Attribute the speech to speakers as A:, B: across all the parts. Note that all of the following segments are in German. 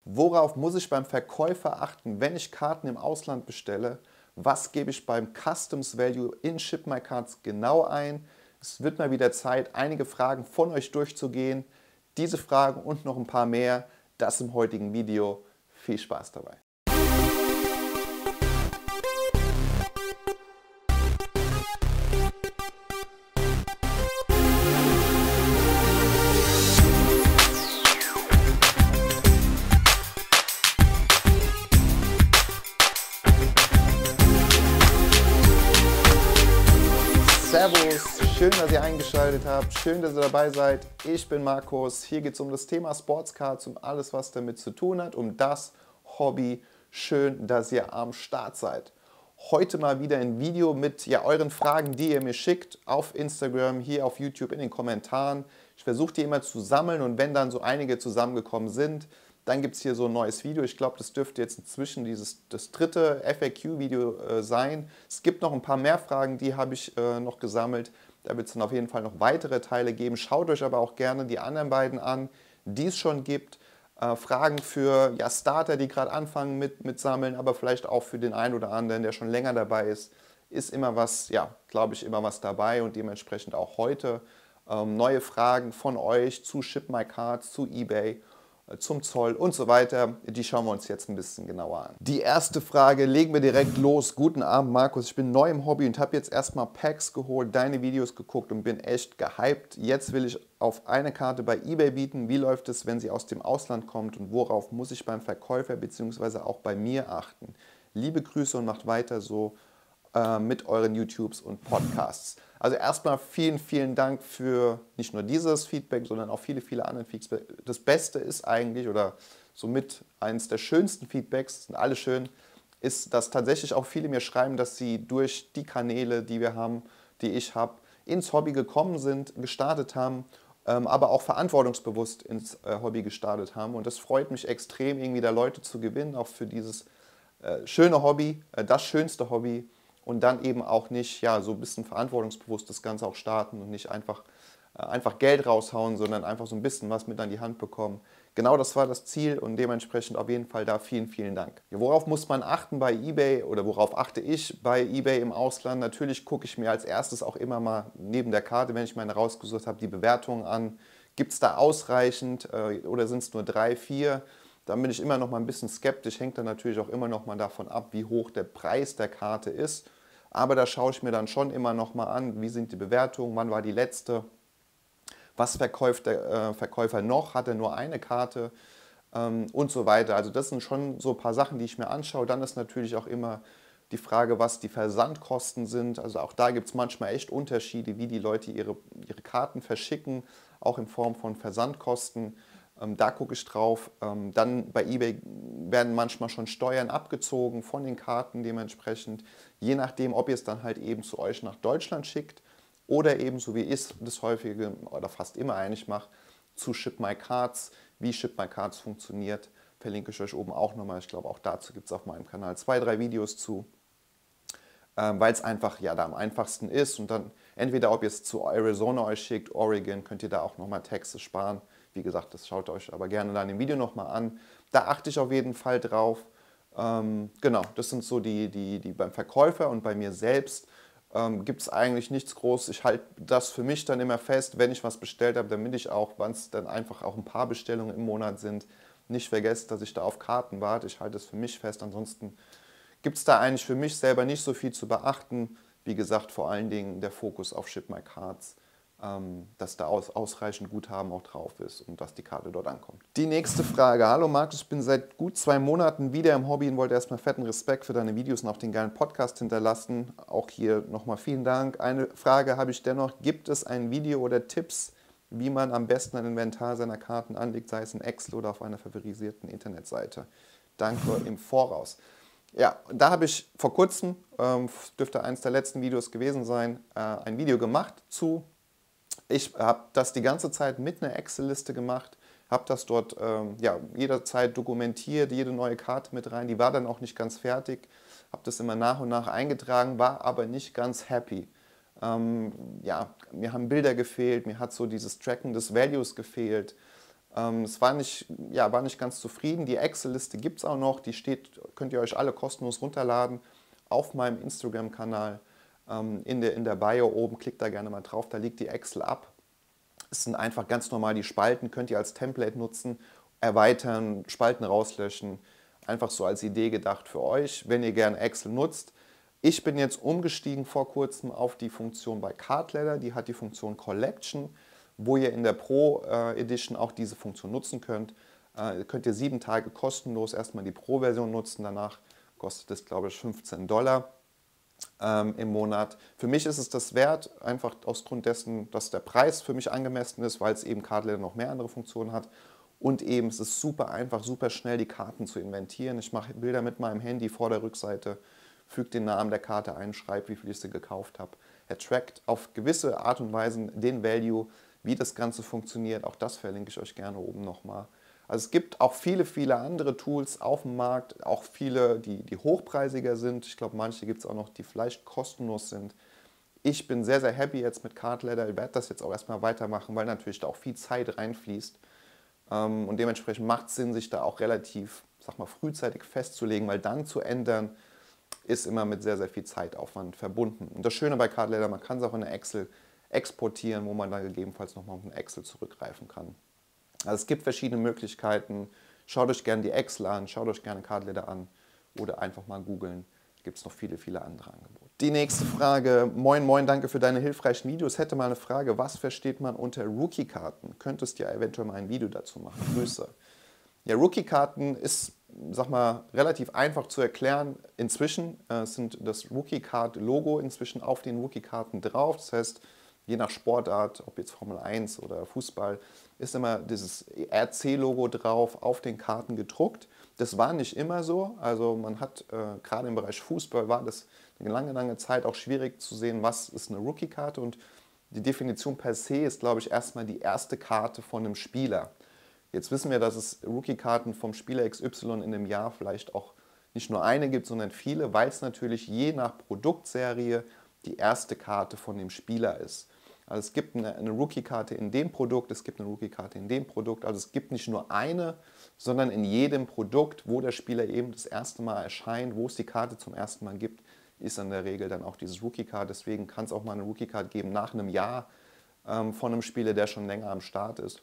A: Worauf muss ich beim Verkäufer achten, wenn ich Karten im Ausland bestelle? Was gebe ich beim Customs Value in ShipMyCards genau ein? Es wird mal wieder Zeit, einige Fragen von euch durchzugehen. Diese Fragen und noch ein paar mehr, das im heutigen Video. Viel Spaß dabei! Servus, schön, dass ihr eingeschaltet habt, schön, dass ihr dabei seid. Ich bin Markus, hier geht es um das Thema Sportscards, um alles, was damit zu tun hat, um das Hobby. Schön, dass ihr am Start seid. Heute mal wieder ein Video mit euren Fragen, die ihr mir schickt, auf Instagram, hier auf YouTube, in den Kommentaren. Ich versuche die immer zu sammeln und wenn dann so einige zusammengekommen sind, dann gibt es hier so ein neues Video. Ich glaube, das dürfte jetzt inzwischen das dritte FAQ-Video sein. Es gibt noch ein paar mehr Fragen, die habe ich noch gesammelt. Da wird es dann auf jeden Fall noch weitere Teile geben. Schaut euch aber auch gerne die anderen beiden an, die es schon gibt. Fragen für Starter, die gerade anfangen mit Sammeln, aber vielleicht auch für den einen oder anderen, der schon länger dabei ist. Ist immer was, glaube ich, immer was dabei und dementsprechend auch heute neue Fragen von euch zu ShipMyCards, zu eBay, zum Zoll und so weiter. Die schauen wir uns jetzt ein bisschen genauer an. Die erste Frage, legen wir direkt los. Guten Abend Markus, ich bin neu im Hobby und habe jetzt erstmal Packs geholt, deine Videos geguckt und bin echt gehypt. Jetzt will ich auf eine Karte bei eBay bieten. Wie läuft es, wenn sie aus dem Ausland kommt und worauf muss ich beim Verkäufer bzw. auch bei mir achten? Liebe Grüße und macht weiter so mit euren YouTubes und Podcasts. Also erstmal vielen, vielen Dank für nicht nur dieses Feedback, sondern auch viele, viele andere Feedbacks. Das Beste ist eigentlich, oder somit eines der schönsten Feedbacks, sind alle schön, ist, dass tatsächlich auch viele mir schreiben, dass sie durch die Kanäle, die wir haben, die ich habe, ins Hobby gekommen sind, gestartet haben, aber auch verantwortungsbewusst ins Hobby gestartet haben. Und das freut mich extrem, irgendwie da Leute zu gewinnen, auch für dieses schöne Hobby, das schönste Hobby. Und dann eben auch nicht so ein bisschen verantwortungsbewusst das Ganze auch starten und nicht einfach Geld raushauen, sondern einfach so ein bisschen was mit an die Hand bekommen. Genau das war das Ziel und dementsprechend auf jeden Fall da vielen, vielen Dank. Worauf muss man achten bei eBay oder worauf achte ich bei eBay im Ausland? Natürlich gucke ich mir als erstes auch immer mal neben der Karte, wenn ich meine rausgesucht habe, die Bewertungen an. Gibt es da ausreichend oder sind es nur 3, 4? Dann bin ich immer noch mal ein bisschen skeptisch, hängt dann natürlich auch immer noch mal davon ab, wie hoch der Preis der Karte ist. Aber da schaue ich mir dann schon immer noch mal an, wie sind die Bewertungen, wann war die letzte, was verkauft der Verkäufer noch, hat er nur eine Karte und so weiter. Also das sind schon so ein paar Sachen, die ich mir anschaue. Dann ist natürlich auch immer die Frage, was die Versandkosten sind. Also auch da gibt es manchmal echt Unterschiede, wie die Leute ihre Karten verschicken, auch in Form von Versandkosten. Da gucke ich drauf. Dann bei eBay werden manchmal schon Steuern abgezogen von den Karten dementsprechend. Je nachdem, ob ihr es dann halt eben zu euch nach Deutschland schickt oder eben, so wie ich es das häufige oder fast immer eigentlich mache, zu ShipMyCards. Wie ShipMyCards funktioniert, verlinke ich euch oben auch nochmal. Ich glaube, auch dazu gibt es auf meinem Kanal 2, 3 Videos zu, weil es einfach da am einfachsten ist. Und dann entweder, ob ihr es zu Arizona euch schickt, Oregon, könnt ihr da auch nochmal Texte sparen. Wie gesagt, das schaut euch aber gerne dann im Video nochmal an. Da achte ich auf jeden Fall drauf. Genau, das sind so die beim Verkäufer und bei mir selbst gibt es eigentlich nichts Großes. Ich halte das für mich dann immer fest, wenn ich was bestellt habe, damit ich auch, wenn es dann einfach auch ein paar Bestellungen im Monat sind, nicht vergesse, dass ich da auf Karten warte. Ich halte es für mich fest. Ansonsten gibt es da eigentlich für mich selber nicht so viel zu beachten. Wie gesagt, vor allen Dingen der Fokus auf ShipMyCards, dass da ausreichend Guthaben auch drauf ist und dass die Karte dort ankommt. Die nächste Frage. Hallo Markus, ich bin seit gut 2 Monaten wieder im Hobby und wollte erstmal fetten Respekt für deine Videos und auch den geilen Podcast hinterlassen. Auch hier nochmal vielen Dank. Eine Frage habe ich dennoch. Gibt es ein Video oder Tipps, wie man am besten ein Inventar seiner Karten anlegt, sei es in Excel oder auf einer favorisierten Internetseite? Danke im Voraus. Ja, da habe ich vor kurzem, dürfte eines der letzten Videos gewesen sein, ein Video gemacht zu. Ich habe das die ganze Zeit mit einer Excel-Liste gemacht, habe das dort jederzeit dokumentiert, jede neue Karte mit rein. Die war dann auch nicht ganz fertig, habe das immer nach und nach eingetragen, war aber nicht ganz happy. Mir haben Bilder gefehlt, mir hat so dieses Tracken des Values gefehlt. Es war nicht, ja, war nicht ganz zufrieden. Die Excel-Liste gibt es auch noch, die steht, könnt ihr euch alle kostenlos runterladen auf meinem Instagram-Kanal. In der Bio oben, klickt da gerne mal drauf, da liegt die Excel ab. Es sind einfach ganz normal die Spalten, könnt ihr als Template nutzen, erweitern, Spalten rauslöschen. Einfach so als Idee gedacht für euch, wenn ihr gerne Excel nutzt. Ich bin jetzt umgestiegen vor kurzem auf die Funktion bei Cardladder, die hat die Funktion Collection, wo ihr in der Pro Edition auch diese Funktion nutzen könnt. Könnt ihr 7 Tage kostenlos erstmal die Pro-Version nutzen, danach kostet es, glaube ich, $15 im Monat. Für mich ist es das wert, einfach aus Grund dessen, dass der Preis für mich angemessen ist, weil es eben Cardladder noch mehr andere Funktionen hat. Und eben, es ist super einfach, super schnell die Karten zu inventieren. Ich mache Bilder mit meinem Handy vor der Rückseite, füge den Namen der Karte ein, schreibe, wie viel ich sie gekauft habe. Er trackt auf gewisse Art und Weise den Value, wie das Ganze funktioniert. Auch das verlinke ich euch gerne oben nochmal. Also es gibt auch viele, viele andere Tools auf dem Markt, auch viele, die hochpreisiger sind. Ich glaube, manche gibt es auch noch, die vielleicht kostenlos sind. Ich bin sehr, sehr happy jetzt mit Cardladder. Ich werde das jetzt auch erstmal weitermachen, weil natürlich da auch viel Zeit reinfließt. Und dementsprechend macht es Sinn, sich da auch relativ, sag mal, frühzeitig festzulegen, weil dann zu ändern, ist immer mit sehr, sehr viel Zeitaufwand verbunden. Und das Schöne bei Cardladder, man kann es auch in eine Excel exportieren, wo man dann gegebenenfalls nochmal auf eine Excel zurückgreifen kann. Also es gibt verschiedene Möglichkeiten. Schaut euch gerne die Excel an, schaut euch gerne Cardladder an oder einfach mal googeln. Da gibt es noch viele, viele andere Angebote. Die nächste Frage. Moin, moin, danke für deine hilfreichen Videos. Hätte mal eine Frage, was versteht man unter Rookie-Karten? Könntest du ja eventuell mal ein Video dazu machen? Grüße. Ja, Rookie-Karten ist, sag mal, relativ einfach zu erklären. Inzwischen sind das Rookie-Card-Logo inzwischen auf den Rookie-Karten drauf. Das heißt, je nach Sportart, ob jetzt Formel 1 oder Fußball, ist immer dieses RC-Logo drauf auf den Karten gedruckt. Das war nicht immer so. Also man hat gerade im Bereich Fußball war das eine lange, lange Zeit auch schwierig zu sehen, was ist eine Rookie-Karte. Und die Definition per se ist, glaube ich, erstmal die erste Karte von einem Spieler. Jetzt wissen wir, dass es Rookie-Karten vom Spieler XY in einem Jahr vielleicht auch nicht nur eine gibt, sondern viele, weil es natürlich je nach Produktserie die erste Karte von dem Spieler ist. Also es gibt eine Rookie-Karte in dem Produkt, es gibt eine Rookie-Karte in dem Produkt. Also es gibt nicht nur eine, sondern in jedem Produkt, wo der Spieler eben das erste Mal erscheint, wo es die Karte zum ersten Mal gibt, ist in der Regel dann auch dieses Rookie-Card. Deswegen kann es auch mal eine Rookie-Card geben nach einem Jahr von einem Spieler, der schon länger am Start ist.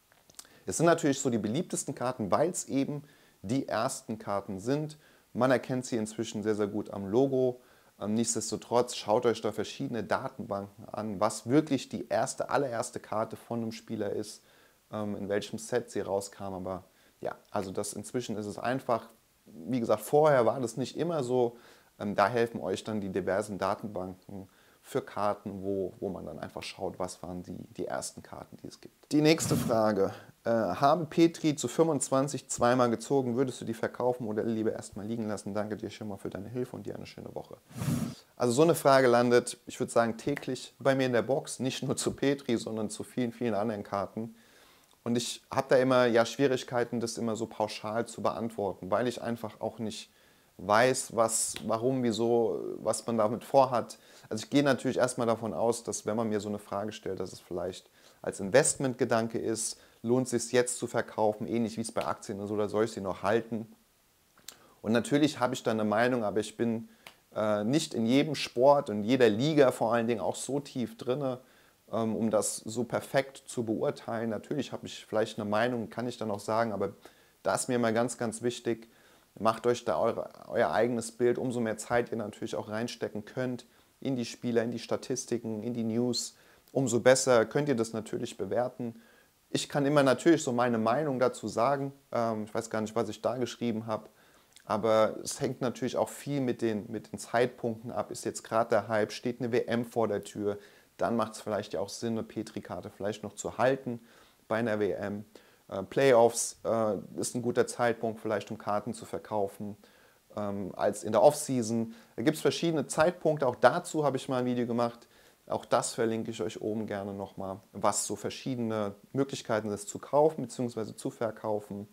A: Es sind natürlich so die beliebtesten Karten, weil es eben die ersten Karten sind. Man erkennt sie inzwischen sehr, sehr gut am Logo. Nichtsdestotrotz schaut euch da verschiedene Datenbanken an, was wirklich die allererste Karte von einem Spieler ist, in welchem Set sie rauskam. Aber ja, also inzwischen ist es einfach, wie gesagt, vorher war das nicht immer so. Da helfen euch dann die diversen Datenbanken für Karten, wo man dann einfach schaut, was waren die ersten Karten, die es gibt. Die nächste Frage. Habe Petri zu 25 zweimal gezogen, würdest du die verkaufen oder lieber erstmal liegen lassen? Danke dir schon mal für deine Hilfe und dir eine schöne Woche. Also so eine Frage landet, ich würde sagen, täglich bei mir in der Box, nicht nur zu Petri, sondern zu vielen, vielen anderen Karten. Und ich habe da immer Schwierigkeiten, das immer so pauschal zu beantworten, weil ich einfach auch nicht weiß, warum, wieso, was man damit vorhat. Also ich gehe natürlich erstmal davon aus, dass wenn man mir so eine Frage stellt, dass es vielleicht als Investmentgedanke ist, lohnt es sich jetzt zu verkaufen, ähnlich wie es bei Aktien ist, oder soll ich sie noch halten? Und natürlich habe ich da eine Meinung, aber ich bin nicht in jedem Sport und jeder Liga vor allen Dingen auch so tief drin, um das so perfekt zu beurteilen. Natürlich habe ich vielleicht eine Meinung, kann ich dann auch sagen, aber da ist mir immer ganz, ganz wichtig, macht euch da euer eigenes Bild, umso mehr Zeit ihr natürlich auch reinstecken könnt in die Spieler, in die Statistiken, in die News, umso besser könnt ihr das natürlich bewerten. Ich kann immer natürlich so meine Meinung dazu sagen, ich weiß gar nicht, was ich da geschrieben habe, aber es hängt natürlich auch viel mit den Zeitpunkten ab. Ist jetzt gerade der Hype, steht eine WM vor der Tür, dann macht es vielleicht ja auch Sinn, eine Petri-Karte vielleicht noch zu halten bei einer WM. Playoffs ist ein guter Zeitpunkt, vielleicht um Karten zu verkaufen, als in der Offseason. Da gibt es verschiedene Zeitpunkte, auch dazu habe ich mal ein Video gemacht. Auch das verlinke ich euch oben gerne nochmal, was so verschiedene Möglichkeiten ist zu kaufen bzw. zu verkaufen.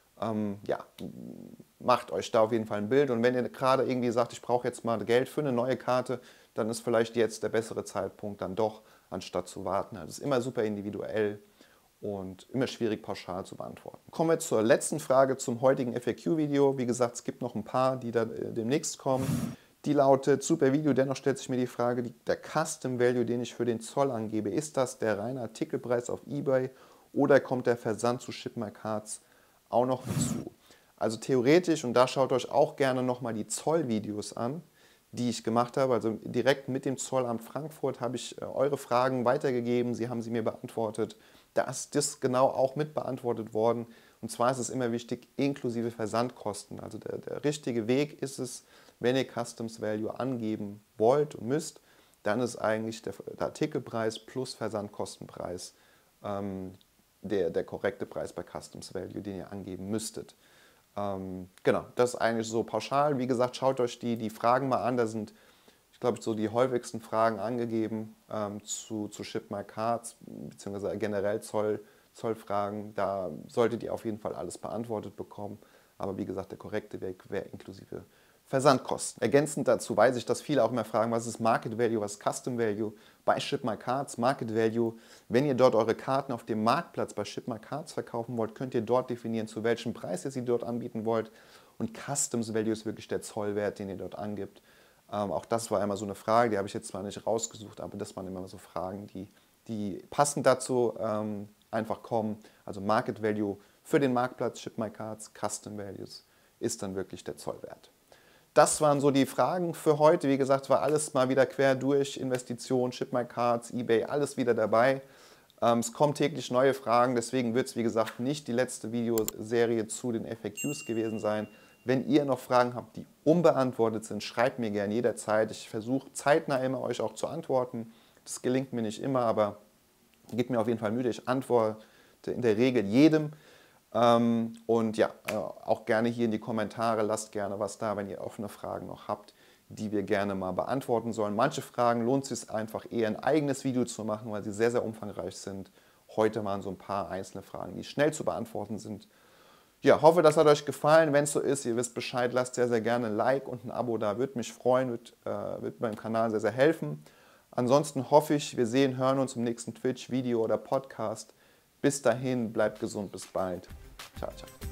A: Ja, macht euch da auf jeden Fall ein Bild. Und wenn ihr gerade irgendwie sagt, ich brauche jetzt mal Geld für eine neue Karte, dann ist vielleicht jetzt der bessere Zeitpunkt dann doch, anstatt zu warten. Das ist immer super individuell. und immer schwierig pauschal zu beantworten. Kommen wir zur letzten Frage zum heutigen FAQ-Video. Wie gesagt, es gibt noch ein paar, die da demnächst kommen. Die lautet: Super Video, dennoch stellt sich mir die Frage, der Custom Value, den ich für den Zoll angebe, ist das der reine Artikelpreis auf eBay oder kommt der Versand zu ShipMyCards auch noch hinzu? Also theoretisch, und da schaut euch auch gerne nochmal die Zollvideos an, die ich gemacht habe, also direkt mit dem Zollamt Frankfurt habe ich eure Fragen weitergegeben, sie haben sie mir beantwortet. Da ist das genau auch mit beantwortet worden. Und zwar ist es immer wichtig, inklusive Versandkosten. Also der richtige Weg ist es, wenn ihr Customs Value angeben wollt und müsst, dann ist eigentlich der Artikelpreis plus Versandkostenpreis der korrekte Preis bei Customs Value, den ihr angeben müsstet. Genau, das ist eigentlich so pauschal. Wie gesagt, schaut euch die Fragen mal an. Da sind, ich glaube, so die häufigsten Fragen angegeben zu ShipMyCards bzw. generell Zollfragen. Da solltet ihr auf jeden Fall alles beantwortet bekommen. Aber wie gesagt, der korrekte Weg wäre inklusive Versandkosten. Ergänzend dazu weiß ich, dass viele auch immer fragen, was ist Market Value, was ist Custom Value bei ShipMyCards. Market Value, wenn ihr dort eure Karten auf dem Marktplatz bei ShipMyCards verkaufen wollt, könnt ihr dort definieren, zu welchem Preis ihr sie dort anbieten wollt. Und Customs Value ist wirklich der Zollwert, den ihr dort angibt. Auch das war immer so eine Frage, die habe ich jetzt zwar nicht rausgesucht, aber das waren immer so Fragen, die passend dazu einfach kommen. Also Market Value für den Marktplatz ShipMyCards, Custom Values ist dann wirklich der Zollwert. Das waren so die Fragen für heute. Wie gesagt, war alles mal wieder quer durch. Investitionen, ShipMyCards, eBay, alles wieder dabei. Es kommen täglich neue Fragen, deswegen wird es, wie gesagt, nicht die letzte Videoserie zu den FAQs gewesen sein. Wenn ihr noch Fragen habt, die unbeantwortet sind, schreibt mir gerne jederzeit. Ich versuche zeitnah immer euch auch zu antworten. Das gelingt mir nicht immer, aber gebt mir auf jeden Fall Mühe. Ich antworte in der Regel jedem. Und ja, auch gerne hier in die Kommentare, lasst gerne was da, wenn ihr offene Fragen noch habt, die wir gerne mal beantworten sollen. Manche Fragen lohnt es sich einfach eher ein eigenes Video zu machen, weil sie sehr, sehr umfangreich sind. Heute waren so ein paar einzelne Fragen, die schnell zu beantworten sind. Ja, hoffe, das hat euch gefallen. Wenn es so ist, ihr wisst Bescheid, lasst sehr, sehr gerne ein Like und ein Abo da. Würde mich freuen, wird meinem Kanal sehr, sehr helfen. Ansonsten hoffe ich, wir sehen, hören uns im nächsten Twitch-Video oder Podcast. Bis dahin, bleibt gesund, bis bald. Ciao, ciao.